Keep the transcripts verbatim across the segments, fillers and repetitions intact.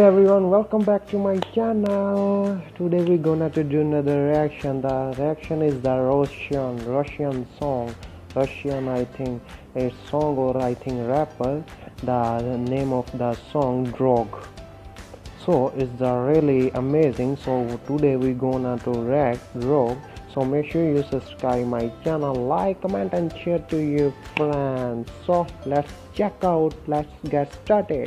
everyone, welcome back to my channel. Today we're gonna to do another reaction. The reaction is the Russian Russian song. Russian, I think a song, or I think rapper. The name of the song Drog. So it's the really amazing. So today we're gonna to react Drog. So make sure you subscribe my channel, like, comment and share to your friends. So let's check out, let's get started.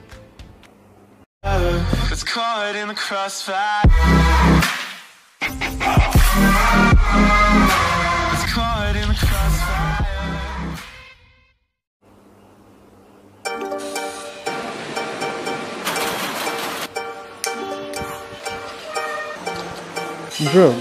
It's caught in the crossfire. It's caught in the crossfire. Drog.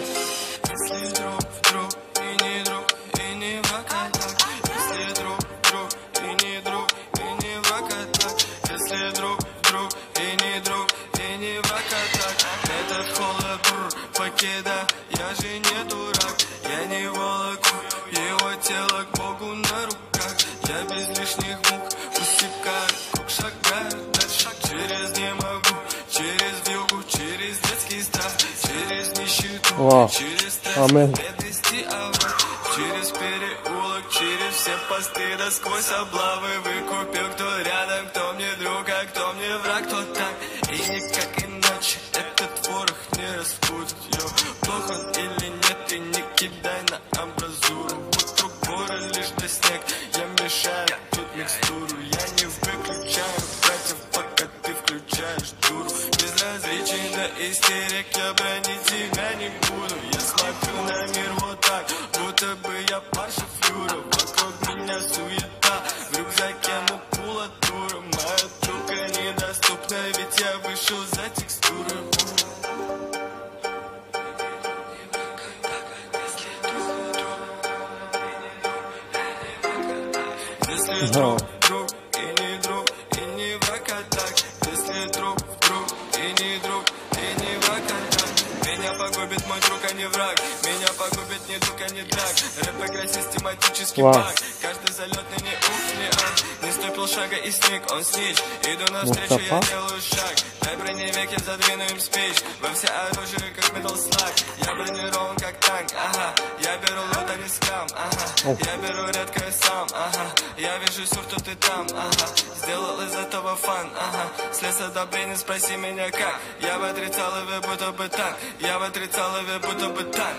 Я же не дурак, я не волоку его тело к Богу на руках. Я без лишних мук усекаю, круг шагаю дальше. Через не могу, через вьюгу, через детский страх, через нищету, Wow. через Amen. бедности, через переулок, через все посты, да сквозь облавы выкупил, кто рядом, кто мне друг, а кто мне враг, кто так. И никак иначе этот творог не распутать. Плохо он или нет, и не кидай на амбразуру. Вокруг горы лишь до снег, я мешаю тут микстуру. Я не выключаю братьев, пока ты включаешь дуру. Безразличен до истерик, я бронить тебя не буду. Я смотрю на мир вот так, будто бы я Паша Флюра. Вокруг меня суета, в рюкзаке макулатура. Моя трубка недоступна, ведь я вышел за текстуры. Если друг, друг и не друг, и не враг, а так. Если друг, друг и не друг, и не враг, а так. Меня погубит мой друг, а не враг. Меня погубит не друг, а не драк. Рэп-игра систематический wow. баг. Каждый залетный не ух, не ад. Не стой полшага и снег, он снич. Иду навстречу, я делаю шаг. Дай броневик, я задвину им спич. Во все оружие, как Metal Slug. Я бронирован, как танк, ага. Я беру лут, а не скам, ага. oh. Я беру редкое сам, ага. Я вижу сур, тут и там, ага. Сделал из этого фан, ага. Слез одобрения, спроси меня как. Я в отрицал, и вы будто бы танк. Я в отрицал, и вы будто бы танк.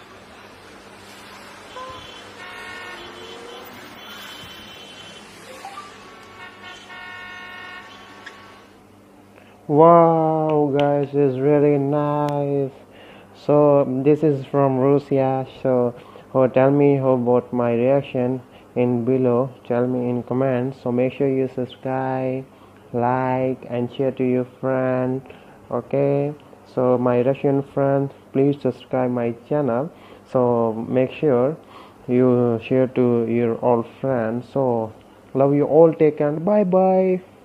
Wow, guys, it's really nice. So this is from Russia. So oh, tell me how about my reaction in below. Tell me in comments. So make sure you subscribe, like and share to your friend. Okay, so my Russian friends, please subscribe my channel. So make sure you share to your all friends. So love you all, take care, bye bye.